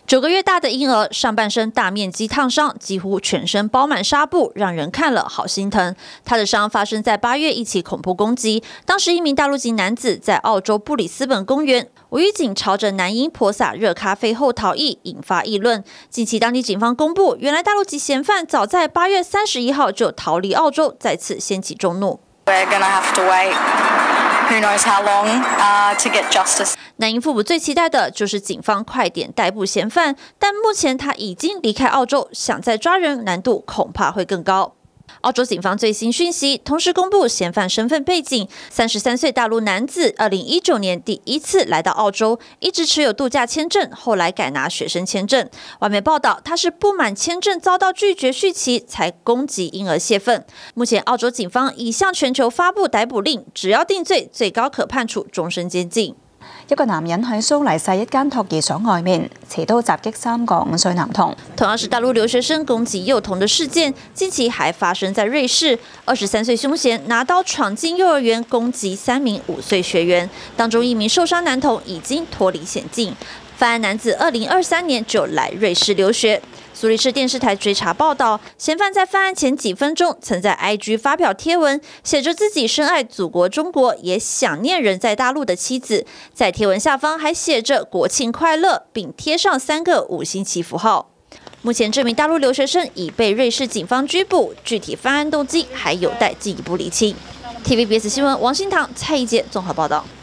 9个月大的婴儿上半身大面积烫伤，几乎全身包满纱布，让人看了好心疼。他的伤发生在8月一起恐怖攻击，当时一名大陆籍男子在澳洲布里斯本公园无预警朝着男婴泼洒热咖啡后逃逸，引发议论。近期当地警方公布，原来大陆籍嫌犯早在8月31号就逃离澳洲，再次掀起众怒。 We're gonna have to wait. Who knows how long to get justice? 男婴父母最期待的就是警方快点逮捕嫌犯，但目前他已经离开澳洲，想再抓人难度恐怕会更高。澳洲警方最新讯息，同时公布嫌犯身份背景：33岁大陆男子，2019年第一次来到澳洲，一直持有度假签证，后来改拿学生签证。外媒报道，他是不满签证遭到拒绝续期，才攻击婴儿泄愤。目前，澳洲警方已向全球发布逮捕令，只要定罪，最高可判处终身监禁。 一個男人喺蘇黎世一間托兒所外面持刀襲擊3個5歲男童。 同樣是大陸留學生攻擊幼童的事件，近期還發生在瑞士。23歲兇嫌拿刀闖進幼兒園攻擊3名5歲學員，當中1名受傷男童已經脫離險境。犯案男子2023年就來瑞士留學。蘇黎世電視台追查報道，嫌犯在犯案前幾分鐘曾在 IG 發表貼文，寫着自己深愛祖國中國，也想念人在大陸的妻子。在貼文下方還寫着國慶快樂，並貼上3個5星旗符號。目前這名大陸留學生已被瑞士警方拘捕，具體犯案動機還有待進一步釐清。TVBS 新聞王新堂、蔡宜傑綜合報道。